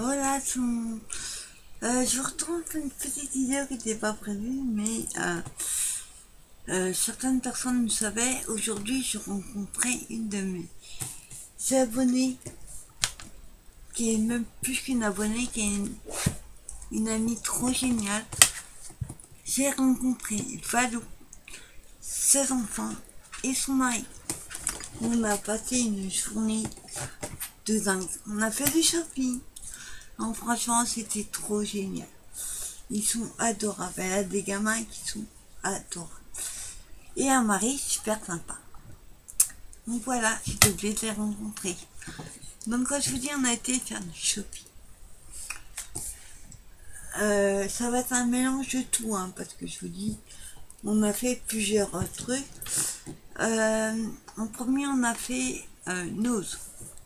Voilà, je vous retrouve une petite vidéo qui n'était pas prévue, mais certaines personnes le savaient. Aujourd'hui, je rencontrais une de mes abonnées, qui est même plus qu'une abonnée, qui est une amie trop géniale. J'ai rencontré Valou, ses enfants et son mari. On a passé une journée de dingue. On a fait du shopping. Non, franchement, c'était trop génial. Ils sont adorables. Elle a des gamins qui sont adorables. Et un mari super sympa. Donc voilà, j'étais obligée de les rencontrer. Donc quand je vous dis, on a été faire du shopping. Ça va être un mélange de tout, hein, parce que je vous dis, on a fait plusieurs trucs. En premier, on a fait Nose.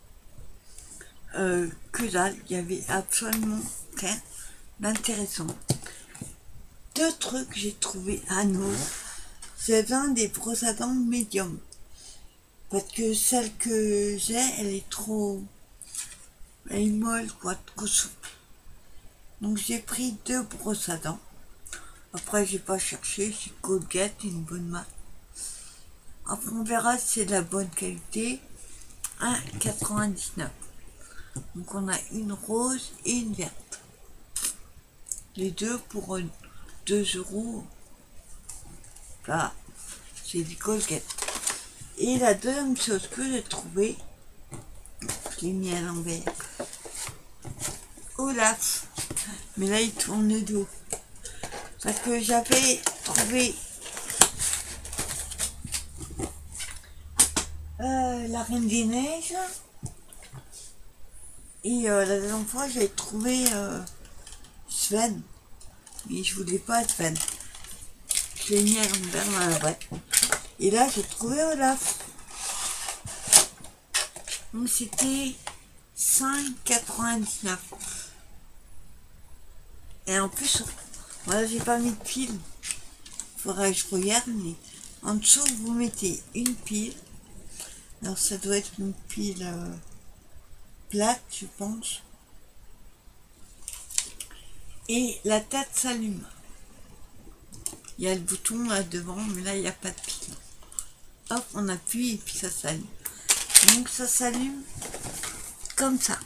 Que dalle, il y avait absolument rien d'intéressant. Deux trucs que j'ai trouvé à Nose. C'est un des brosses à dents médium. Parce que celle que j'ai, elle est trop... Elle est molle, quoi, trop souple. Donc j'ai pris deux brosses à dents. Après, j'ai pas cherché, c'est Colgate, une bonne marque. Après, on verra si c'est de la bonne qualité. 1,99. Donc on a une rose et une verte. Les deux pour 2 €. Voilà, c'est du Colgate. Et la deuxième chose que j'ai trouvée, je l'ai mis à l'envers. Olaf. Mais là il tourne le dos. Parce que j'avais trouvé la Reine des Neiges. Et la dernière fois j'ai trouvé Sven. Mais je voulais pas Sven. Je l'ai mis à l'envers dans la boîte. Et là j'ai trouvé Olaf. Donc c'était 5,99. Et en plus, voilà, j'ai pas mis de pile. Faudrait que je regarde, mais en dessous vous mettez une pile. Alors ça doit être une pile plate, je pense. Et la tête s'allume. Il y a le bouton là devant, mais là il n'y a pas de pile. Hop, on appuie et puis ça s'allume. Donc ça s'allume comme ça.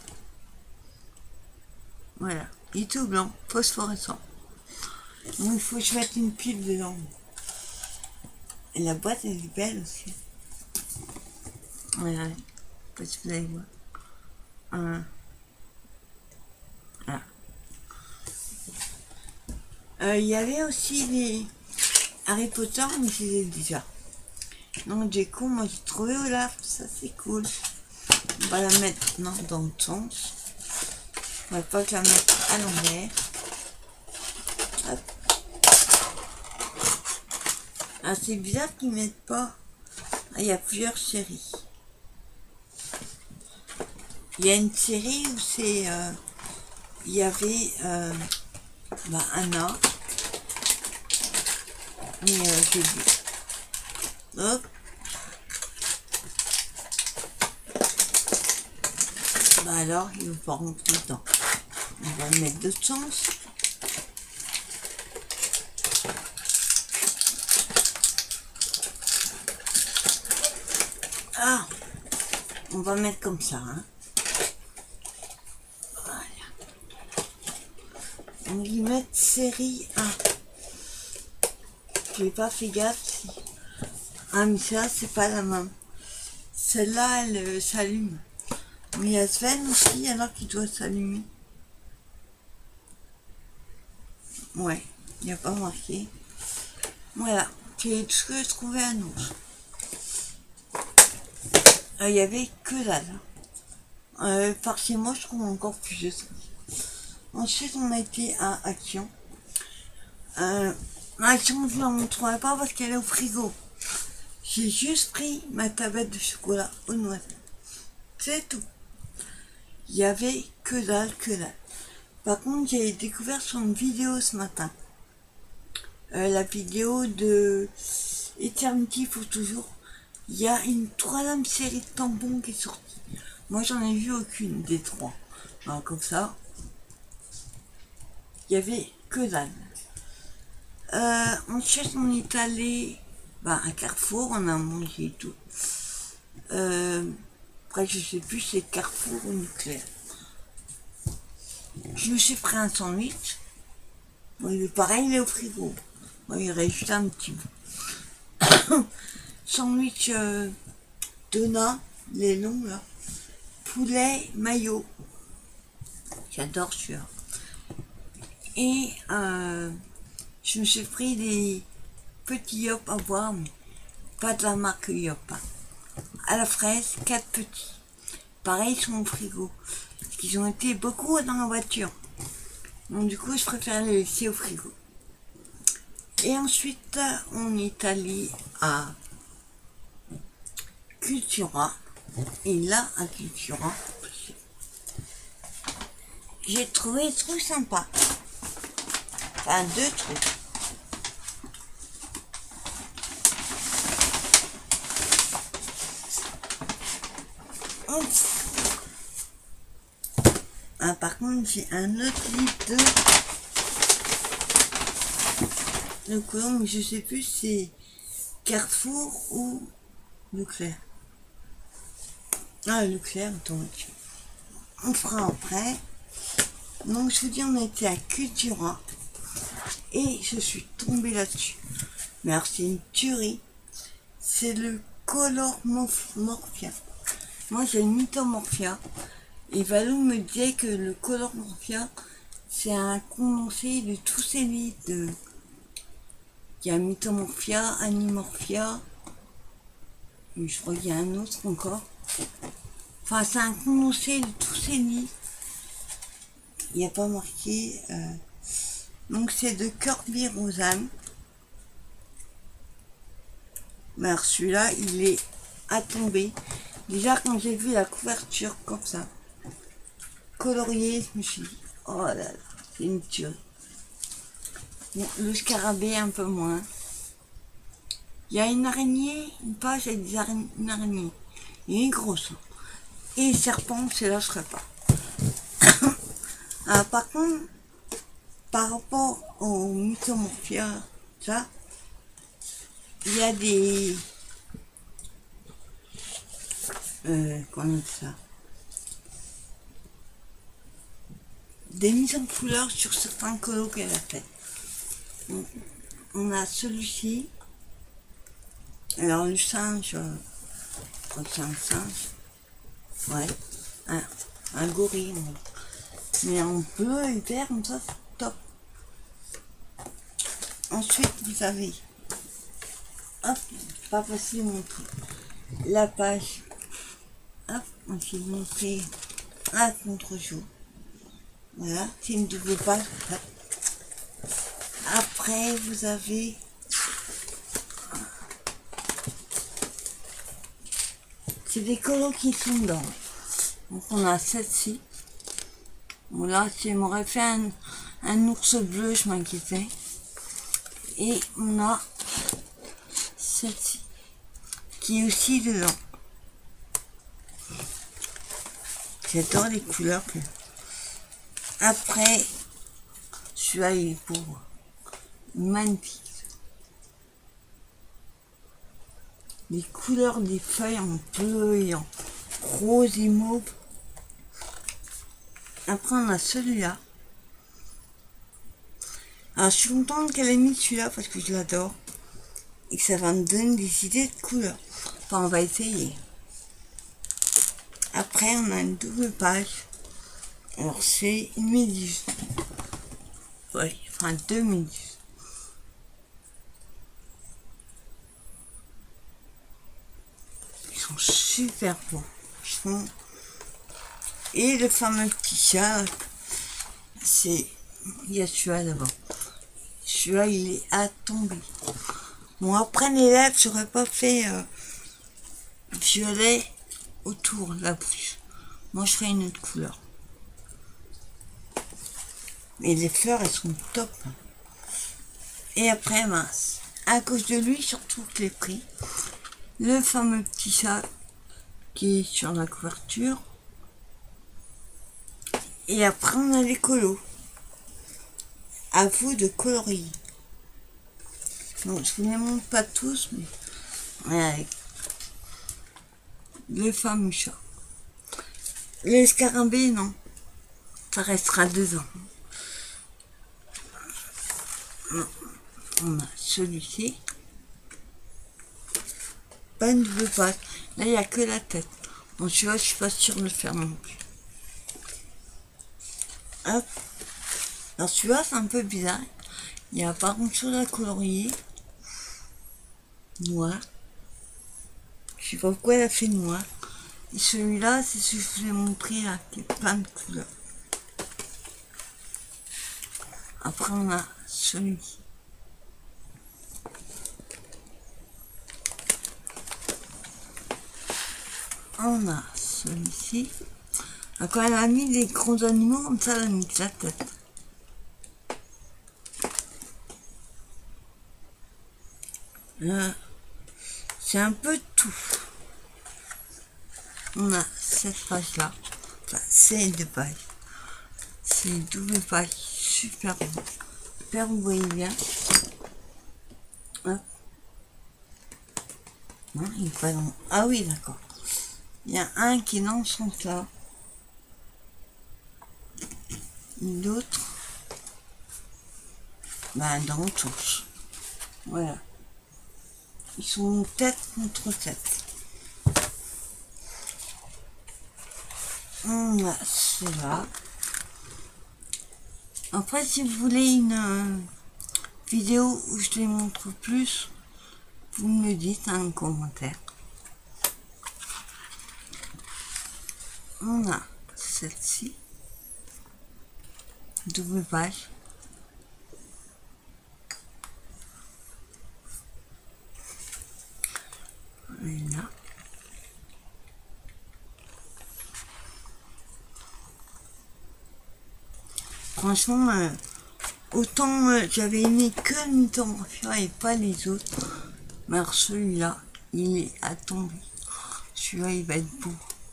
Voilà, il est tout blanc, phosphorescent. Donc il faut que je mette une pile dedans. Et la boîte elle est belle aussi. Voilà, parce que vous allez voir. Voilà. Il y avait aussi les Harry Potter, mais je les ai déjà. Donc du coup, moi j'ai trouvé Olaf, ça c'est cool. On va la mettre maintenant dans le sens. On va pas que la mettre à l'envers. Hop. Ah, c'est bizarre qu'ils mettent pas. Ah, il y a plusieurs séries. Il y a une série où c'est... il y avait Anna. Mais j'ai vu. Hop. Bah alors, il ne veut pas rentrer dedans. On va le mettre de l'autre sens. Ah, on va mettre comme ça, hein. Voilà. Donc ils mettent série 1. Je n'ai pas fait gaffe si... Ah mais ça c'est pas la même. Celle-là elle s'allume. Mais il y a Sven aussi alors qu'il doit s'allumer. Ouais, il n'y a pas marqué. Voilà, c'est tout ce que je trouvais à nous. Il y avait que dalle. Par chez moi je trouve encore plus de ça. Ensuite on a été à Action. Action je ne la montrerai pas parce qu'elle est au frigo. J'ai juste pris ma tablette de chocolat aux noisettes. C'est tout. Il y avait que dalle, que dalle. Par contre, j'ai découvert sur une vidéo ce matin. La vidéo de Eternity pour toujours. Il y a une troisième série de tampons qui est sortie. Moi, j'en ai vu aucune des trois. Alors, comme ça, il y avait que dalle. Ensuite, on est allé à Carrefour, on a mangé et tout. Après, je sais plus si c'est Carrefour ou Leclerc. Je me suis pris un sandwich. Bon, il est pareil, il est au frigo. Bon, il reste juste un petit bout. Sandwich Dona, les longs là. Poulet maillot. J'adore celui-là. Et je me suis pris des petits yop à boire, mais pas de la marque Yop. Hein. À la fraise, 4 petits. Pareil, ils sont au frigo. Parce qu'ils ont été beaucoup dans la voiture. Donc du coup, je préfère les laisser au frigo. Et ensuite, on est allé à Cultura. Et là, à Cultura, j'ai trouvé des trucs sympas. Enfin, 2 trucs. Ah, par contre, j'ai un autre livre de colombe, mais je sais plus si c'est Carrefour ou Leclerc. Ah, Leclerc, donc. On fera après. Donc, je vous dis, on a été à Cultura et je suis tombée là-dessus. Mais alors, c'est une tuerie. C'est le Color Morphia. Moi, j'ai le Mythomorphia. Et Valou me disait que le Color Morphia, c'est un condensé de tous ces livres. Il y a Mythomorphia, Animorphia, et je crois qu'il y a un autre encore. Enfin, c'est un condensé de tous ces livres. Il n'y a pas marqué. Donc, c'est de Kirby Rosanne. Mais alors, celui-là, il est à tomber. Déjà, quand j'ai vu la couverture comme ça, coloriée, je me suis dit, oh là là, c'est une tuerie. Bon, le scarabée, un peu moins. Il y a une araignée, une page avec une araignée. Il est grosse. Hein. Et serpent, c'est là, je serais pas. Par contre, par rapport au Mythomorphia, ça, il y a des... comment on dit ça? Des mises en couleur sur certains colos qu'elle a fait. Donc, on a celui-ci. Alors le singe, je crois que c'est un singe. Ouais, un gorille. Mais en bleu et vert, comme ça, c'est top. Ensuite, vous avez, hop, pas facile mon truc. La page, hop, on s'est montré un contre-jour. Voilà, c'est une double page. Hop. Après, vous avez c'est des colos qui sont dedans. Donc on a celle-ci. Bon là, si elle m'aurait fait un ours bleu, je m'inquiétais. Et on a celle-ci qui est aussi dedans. J'adore les couleurs. Après, celui-là il est pour magnifique. Les couleurs des feuilles en bleu et en rose et mauve. Après on a celui-là. Alors je suis contente qu'elle ait mis celui-là parce que je l'adore. Et que ça va me donner des idées de couleurs. Enfin on va essayer. Après on a une double page. Alors c'est une méduse. Oui, enfin 2 méduses. Ils sont super beaux. Et le fameux petit chat, c'est... Il y a celui-là d'abord. Celui-là, il est à tomber. Bon, après les lèvres, j'aurais pas fait violet autour de la bouche. Moi, je ferais une autre couleur. Et les fleurs, elles sont top. Et après, mince. À cause de lui, surtout que je l'ai pris. Le fameux petit chat qui est sur la couverture. Et après, on a les colos. à vous de colorier. Donc, je vous les montre pas tous, mais ouais, le fameux chat. Les scarabées, non, ça restera 2 ans. Non. On a celui-ci. Pas une double page. Là, il n'y a que la tête. Donc, tu vois, je suis pas sûre de le faire non plus. Hop. Alors, tu vois, c'est un peu bizarre. Il n'y a pas grand chose à colorier. Noir. Je sais pas pourquoi elle a fait noir. Et celui-là, c'est ce que je vous ai montré là, qui est plein de couleurs. Après, on a celui-ci. On a celui-ci. Quand elle a mis les gros animaux, comme ça, elle a mis la tête. Là, c'est un peu tout. On a cette page-là. Enfin, c'est 2 pages. C'est une double page. Super bon. Super, vous voyez bien. Hop. Non, il n'est pas dans... Ah oui, d'accord. Il y a un qui est dans ce sens-là. L'autre, ben, dans l'autre sens. Voilà. Ils sont tête contre tête. On a cela. Après, si vous voulez une vidéo où je les montre plus, vous me le dites dans un commentaire. On a celle-ci. Double page. Voilà. Franchement, autant j'avais aimé que le Mythomorphia et pas les autres. Mais alors celui-là, il est à tomber. Celui-là, il va être beau.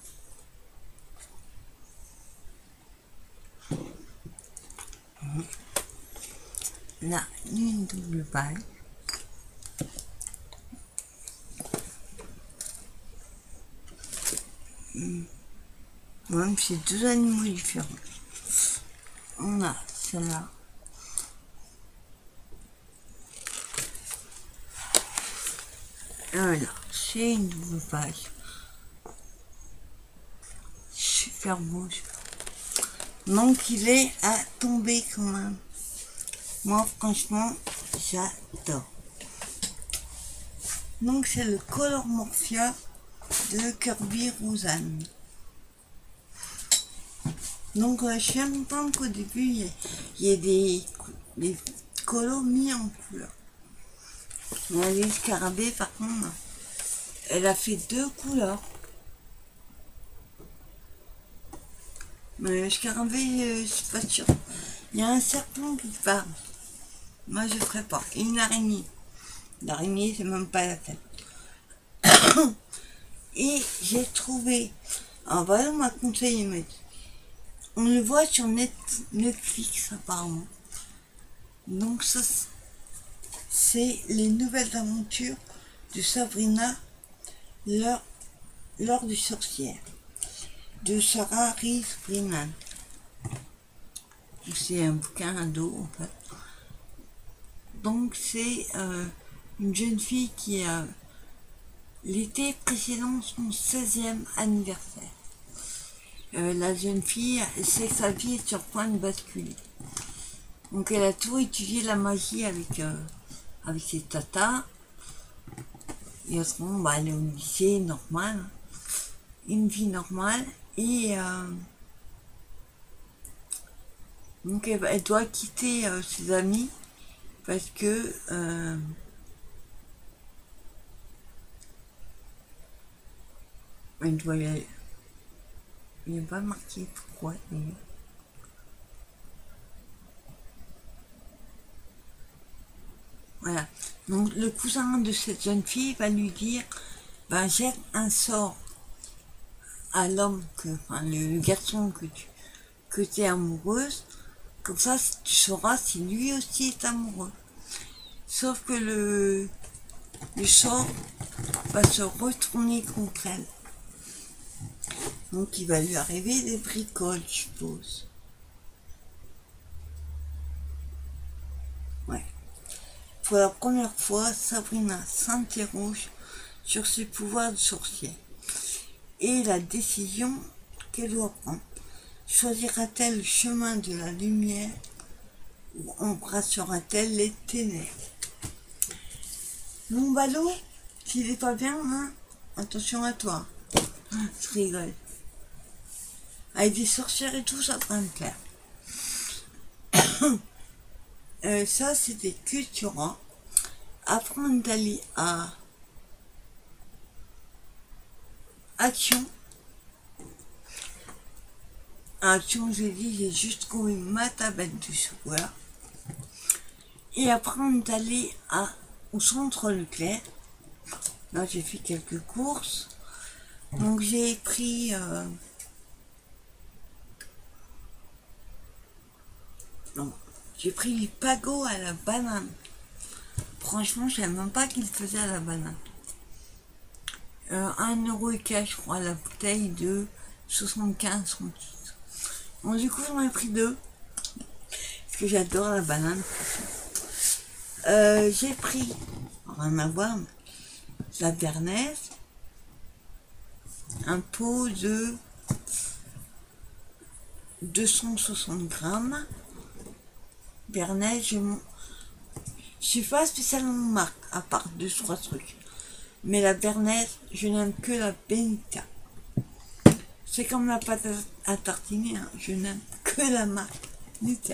Là, une double page. Même c'est 2 animaux différents. On a celle-là. Voilà, c'est une double page. Super beau. Donc il est à tomber quand même. Moi franchement, j'adore. Donc c'est le Colormorphia de Kirby Roseanne. Donc je suis contente qu'au début il y ait des colos mis en couleur. Les scarabées par contre, elle a fait 2 couleurs. Mais le scarabée, je suis pas sûre. Il y a un serpent qui parle. Moi je ferai pas. Et une araignée. L'araignée c'est même pas la peine. Et j'ai trouvé, alors voilà, on m'a conseillé, mais on le voit sur Netflix apparemment. Donc ça, c'est les nouvelles aventures de Sabrina, l'heure du sorcière, de Sarah Rees Brennan. C'est un bouquin ado en fait. Donc c'est une jeune fille qui a l'été précédent son 16e anniversaire. La jeune fille sait que sa vie est sur le point de basculer. Donc elle a tout étudié la magie avec ses tatas. Et autrement, bah, elle est au lycée normal, une vie normale. Et donc elle doit quitter ses amis parce que elle doit y aller. Il n'est pas marqué pourquoi d'ailleurs. Voilà. Donc le cousin de cette jeune fille va lui dire, bah, jette un sort à l'homme, enfin le garçon que tu es amoureuse, Comme ça, tu sauras si lui aussi est amoureux. Sauf que le sort va se retourner contre elle. Donc il va lui arriver des bricoles, je suppose. Ouais. Pour la première fois, Sabrina s'interroge sur ses pouvoirs de sorcière et la décision qu'elle doit prendre. Choisira-t-elle le chemin de la lumière ou embrassera-t-elle les ténèbres? Mon ballot, s'il est pas bien, hein, attention à toi. Je rigole. Avec des sorcières et tout, ça va me plaire. Ça, c'était Cultura. Apprendre d'aller à Action. Action, j'ai dit, j'ai juste trouvé ma tablette de chocolat. Et apprendre d'aller au centre Leclerc. Là, j'ai fait quelques courses. Donc, j'ai pris... non, j'ai pris les pagots à la banane. Franchement, je ne savais même pas qu'ils faisaient à la banane. 1 € et cash, je crois, la bouteille de 75 centimes. Bon, du coup, j'en ai pris 2. Parce que j'adore la banane. J'ai pris, rien à voir, la bernaise. Un pot de 260 grammes. Bernaise, je suis pas spécialement marque, à part 2-3 trucs. Mais la bernaise, je n'aime que la Benita. C'est comme la pâte à tartiner, hein. Je n'aime que la marque Nutella.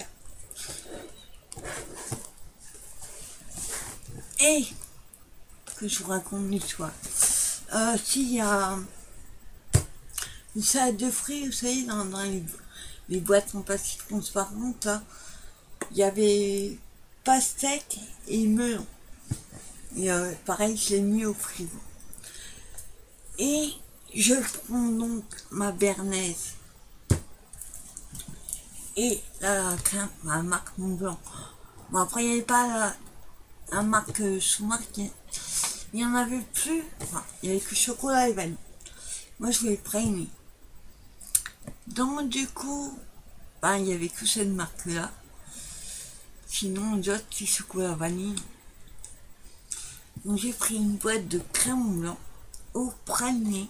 Et que je vous raconte l'histoire. S'il y a une salade de fruits, vous savez, dans les boîtes en plastique transparentes, là, il y avait pastèque et melon. Et pareil, je l'ai mis au frigo. Et je prends donc ma bernaise et la crème, ma marque Mont Blanc. Bon, après, il n'y avait pas la marque sous-marque. Il n'y en avait plus. Enfin, il n'y avait que chocolat et vanille. Moi, je voulais prendre. Donc, du coup, ben, il n'y avait que cette marque-là. Sinon, d'autres, c'est chocolat vanille. Donc, j'ai pris une boîte de crème blanc au praliné.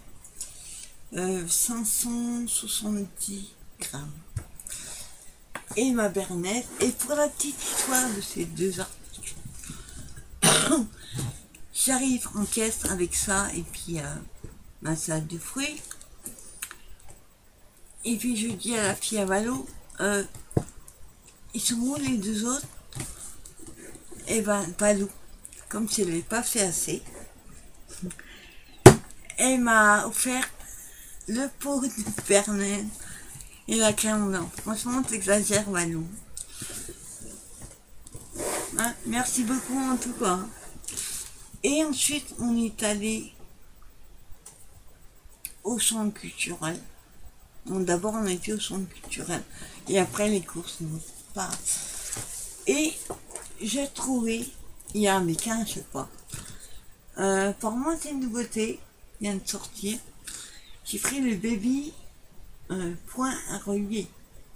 570 grammes. Et ma bernaise. Et pour la petite histoire de ces deux articles, j'arrive en caisse avec ça et puis ma salade de fruits. Et puis je dis à la fille à Valo, ils sont où les deux autres? Et ben Valo, comme si elle n'avait pas fait assez, elle m'a offert le pot de bernaise et la crème blanc. Franchement, t'exagères, Valou. Hein, merci beaucoup en tout cas. Et ensuite, on est allé au centre culturel. Bon, d'abord, on a été au centre culturel. Et après, les courses, non, pas. Et j'ai trouvé, il y a un mécain, je sais pas. Pour moi, c'est une nouveauté. Il vient de sortir. J'ai pris le baby point à relier.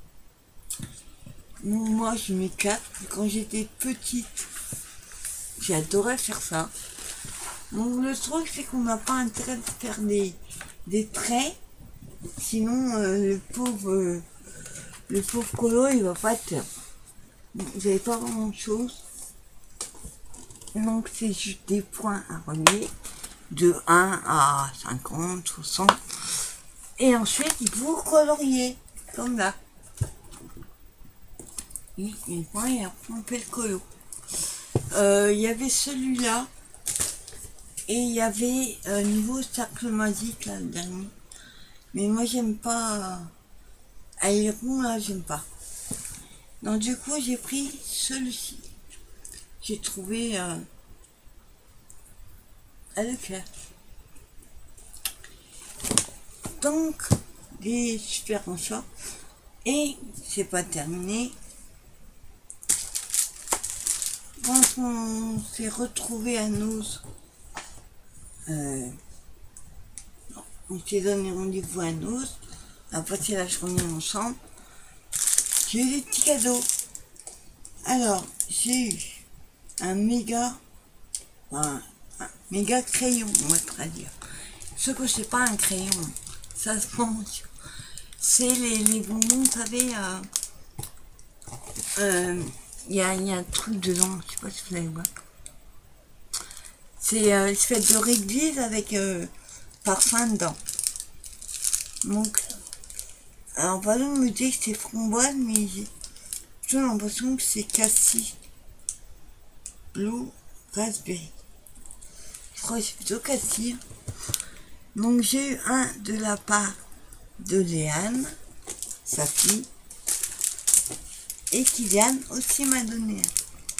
Moi, je m'éclate. Quand j'étais petite, j'adorais faire ça. Donc, le truc, c'est qu'on n'a pas intérêt de faire des traits. Sinon, le pauvre colo, il va pas te... Vous n'avez pas vraiment de chose. Donc, c'est juste des points à relier. De 1 à 50, 60. Et ensuite, vous coloriez. Comme là. Et une poing et après on fait le colo. Il y avait celui-là. Et il y avait niveau cercle magique, là, le dernier. Mais moi, j'aime pas... les ronds, là, j'aime pas. Donc, du coup, j'ai pris celui-ci. J'ai trouvé à Leclerc. Donc, des super en short. Et c'est pas terminé. quand on s'est retrouvés à Noz, on s'est donné rendez-vous à Noz, on a passé la journée ensemble, j'ai eu des petits cadeaux. Alors, j'ai eu un méga crayon, on va traduire. Ce que c'est pas un crayon, ça se mange. C'est les bonbons, vous savez, il y a un truc dedans, je sais pas si vous allez voir. C'est fait de réglisse avec parfum dedans. Donc, alors Valou me dit que c'est framboise, mais j'ai plutôt l'impression que c'est cassis, blue, raspberry. Je crois que c'est plutôt cassis. Donc j'ai eu un de la part de Léane, sa fille, et Kylian aussi m'a donné un.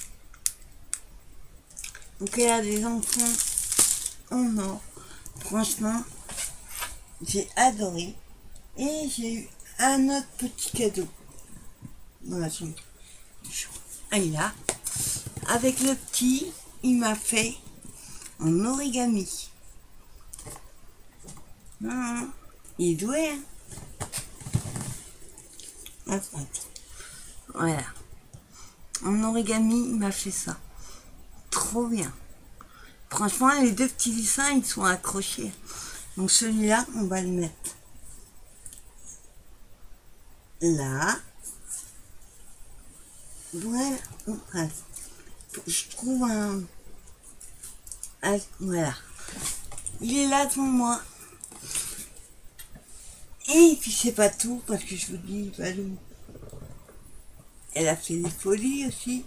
Donc elle a des enfants en or. Franchement, j'ai adoré. Et j'ai eu un autre petit cadeau dans la chambre. Ah, il a. Avec le petit, il m'a fait en origami. Il est doué, hein. Attends. Voilà. En origami, il m'a fait ça. Trop bien. Franchement, les deux petits dessins, ils sont accrochés. Donc celui-là, on va le mettre là. Voilà. Je trouve un... Voilà. Il est là devant moi. Et puis c'est pas tout, parce que je vous dis, Valou, elle a fait des folies aussi.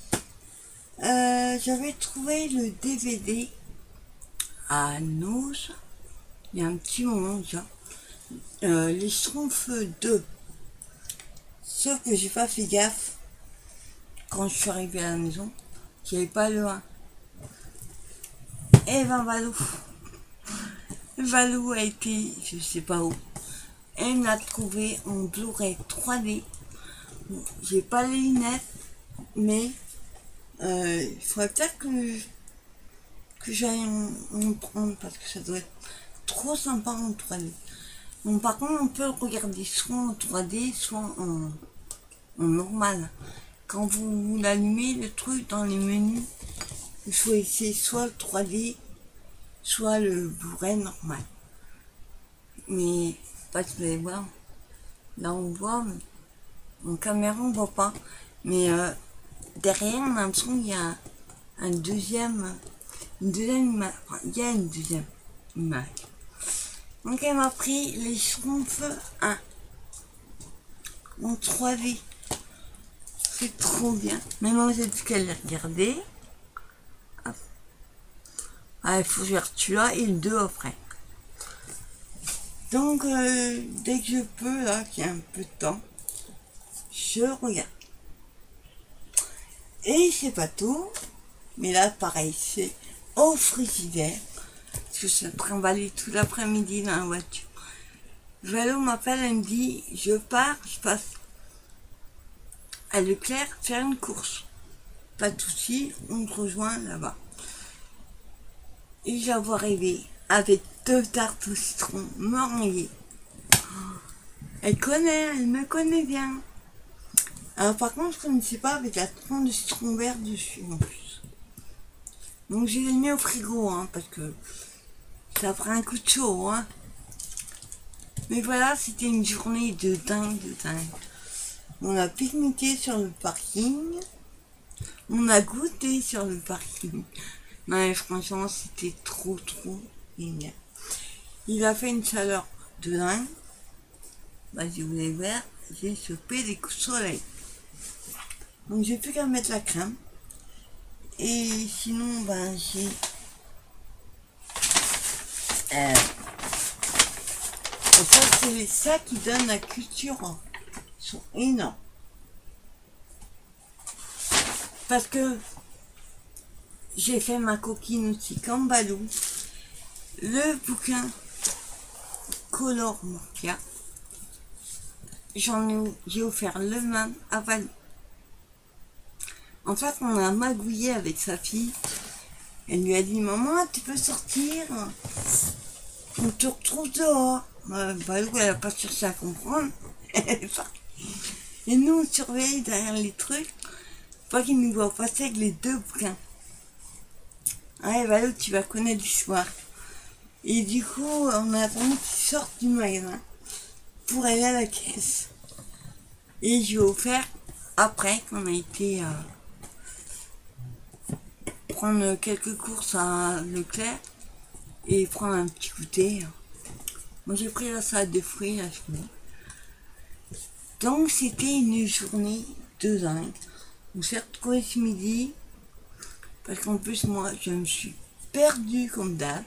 J'avais trouvé le DVD à Noz, il y a un petit moment déjà. Les Schtroumpfs 2. Sauf que j'ai pas fait gaffe quand je suis arrivée à la maison, qu'il n'y avait pas le 1. Et ben Valou a été, je sais pas où, elle l'a trouvé en Blu-ray 3D. J'ai pas les lunettes, mais il faudrait peut-être que j'aille en prendre parce que ça doit être trop sympa en 3D. Bon, par contre, on peut le regarder soit en 3D, soit en normal. Quand vous l'allumez, le truc dans les menus, il faut essayer soit le 3D, soit le Blu-ray normal. Mais, pas que vous allez voir, là on voit, en caméra on voit pas. Mais derrière, on a l'impression qu'il y a une deuxième image. Enfin, il y a une deuxième image. Donc elle m'a pris les Schtroumpfs 1 en 3D. C'est trop bien. Même moi, vous êtes qu'à les regarder. Ah, il faut que je retue là et le 2 après. Donc, dès que je peux, là, qu'il y a un peu de temps, je regarde. Et c'est pas tout. Mais là, pareil, c'est au frigidaire. Parce que je suis trimballée tout l'après-midi dans la voiture. Valou m'appelle, elle me dit, je pars, je passe à Leclerc faire une course. Pas de soucis, on te rejoint là-bas. Et j'avoue arrivé avec 2 tartes au citron meringuées. Elle me connaît bien. Alors par contre, je ne connaissais pas avec la trompe de citron vert dessus en plus. Donc j'ai mis au frigo, hein, parce que ça fera un coup de chaud, hein. Mais voilà, c'était une journée de dingue, On a pique-niqué sur le parking. On a goûté sur le parking. Non, mais franchement, c'était trop génial. Il a fait une chaleur de dingue. Bah, si vous voulez voir, j'ai chopé des coups de soleil. Donc, j'ai plus qu'à mettre la crème. Et sinon, ben, j'ai... ça, c'est ça qui donne la culture. Ils sont énormes. Parce que j'ai fait ma coquine aussi comme Balou. Le bouquin Color Morphia. J'ai offert le même à Valou. En fait, on a magouillé avec sa fille. Elle lui a dit, maman, tu peux sortir, on te retrouve dehors. Balou, elle a pas cherché à comprendre. Elle est partie. Et nous, on surveille derrière les trucs, pas qu'il nous voit passer avec les deux bouquins. Ouais, Balou, tu vas connaître l'histoire. Et du coup, on a attendu qu'il sorte du magasin pour aller à la caisse. Et je lui ai offert, après qu'on a été prendre quelques courses à Leclerc et prendre un petit goûter. Moi, j'ai pris la salade de fruits, là, je finis. Donc, c'était une journée de dingue. On s'est retrouvés ce midi, parce qu'en plus, moi, je me suis perdue comme d'hab.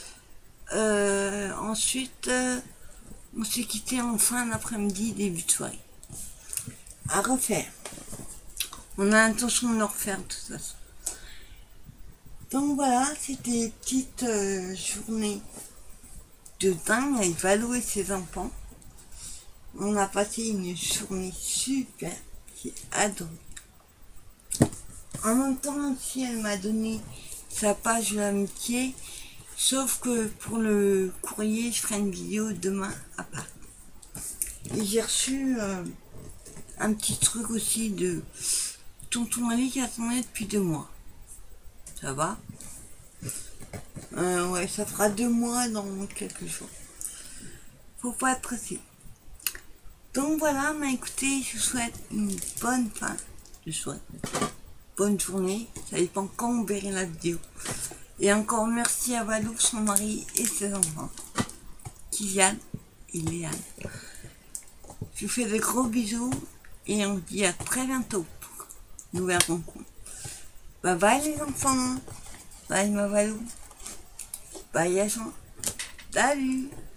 Ensuite, on s'est quitté en fin d'après-midi, début de soirée. À refaire. On a l'intention de le refaire de toute façon. Donc voilà, c'était une petite journée de dingue avec Valou et ses enfants. On a passé une journée super, j'ai adoré. En même temps, si elle m'a donné sa page d'amitié, sauf que pour le courrier, je ferai une vidéo demain à part. Et j'ai reçu un petit truc aussi de tonton Ali qui attendait depuis 2 mois. Ça va? Ouais, ça fera 2 mois dans quelques jours. Faut pas être pressé. Donc voilà, mais écoutez, je vous souhaite une bonne fin. Je souhaite bonne journée. Ça dépend quand vous verrez la vidéo. Et encore merci à Valou, son mari et ses enfants. Kylian et Léane. Je vous fais de gros bisous et on se dit à très bientôt pour une nouvelle rencontre. Bye bye les enfants. Bye ma Valou. Bye Yachan. Salut.